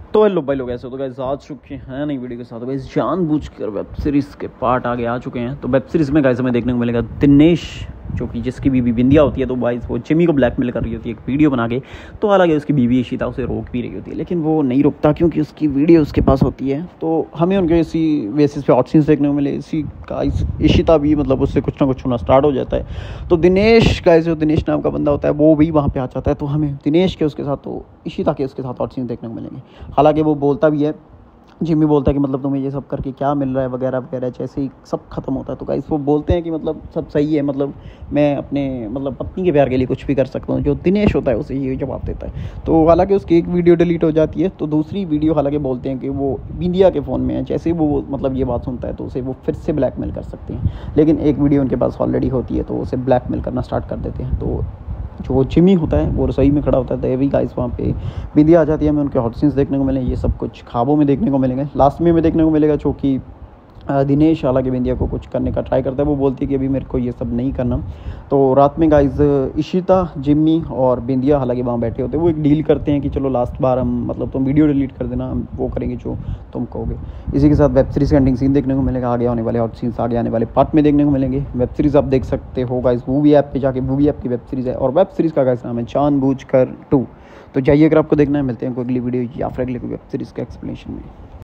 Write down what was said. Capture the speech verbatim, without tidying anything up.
तो हेलो भाई लोग, ऐसे तो गाइस आ चुके हैं नई वीडियो के साथ। गाइस जानबूझकर वेब सीरीज़ के पार्ट आगे आ चुके हैं। तो वेब सीरीज़ में गाइस हमें देखने को मिलेगा दिनेश, जो कि जिसकी बीवी बिंदिया होती है, तो गाइस वो जिमी को ब्लैकमेल कर रही होती है एक वीडियो बना के। तो हालांकि उसकी बीवी इशिता उसे रोक भी रही होती है, लेकिन वो नहीं रुकता क्योंकि उसकी वीडियो उसके पास होती है। तो हमें उनके इसी बेसिस पे हॉट सीन्स देखने को मिले। इसी का इशिता भी मतलब उससे कुछ ना कुछ होना स्टार्ट हो जाता है। तो दिनेश गाइस, जो दिनेश नाम का बंदा होता है, वो भी वहाँ पे आ जाता है। तो हमें दिनेश के उसके साथ, तो इशिता के उसके साथ हॉट सीन्स देखने को मिलेंगे। हालांकि वो बोलता भी है, जिम्मी बोलता है कि मतलब तुम्हें ये सब करके क्या मिल रहा है वगैरह वगैरह, जैसे ही सब खत्म होता है तो गाइस वो बोलते हैं कि मतलब सब सही है, मतलब मैं अपने मतलब पत्नी के प्यार के लिए कुछ भी कर सकता हूँ। जो दिनेश होता है उसे ये जवाब देता है। तो हालांकि उसकी एक वीडियो डिलीट हो जाती है, तो दूसरी वीडियो हालांकि बोलते हैं कि वो बिंदिया के फ़ोन में है। जैसे ही वो मतलब ये बात सुनता है तो उसे वो फिर से ब्लैकमेल कर सकते हैं, लेकिन एक वीडियो उनके पास ऑलरेडी होती है तो उसे ब्लैकमेल करना स्टार्ट कर देते हैं। तो जो जिमी होता है वो रसोई में खड़ा होता है, देवी गाइस वहाँ पे बिंदिया आ जाती है। हमें उनके हॉट सीन्स देखने को मिले। ये सब कुछ ख्वाबों में देखने को मिलेंगे। लास्ट में हमें देखने को मिलेगा जो कि दिनेश हालांकि बिंदिया को कुछ करने का ट्राई करता है। वो बोलती है कि अभी मेरे को ये सब नहीं करना। तो रात में गाइस इशिता, जिम्मी और बिंदिया हालांकि वहाँ बैठे होते हैं। वो एक डील करते हैं कि चलो लास्ट बार हम मतलब तुम वीडियो डिलीट कर देना, हम वो करेंगे जो तुम कहोगे। इसी के साथ वेब सीरीज़ का एंडिंग सीन देखने को मिलेगा। आगे आने वाले हॉट सीन्स आगे आने वाले पार्ट में देखने को मिलेंगे। वेब सीरीज़ आप देख सकते हो गाइस मूवी ऐप पे जाके। मूवी ऐप की वेब सीरीज़ है और वेब सीरीज़ का गाइस नाम है जानबूझकर टू। तो जाइए अगर आपको देखना है। मिलते हैं कोई अगली वीडियो या फिर अगली वेब सीरीज़ के एक्सप्लेनेशन में।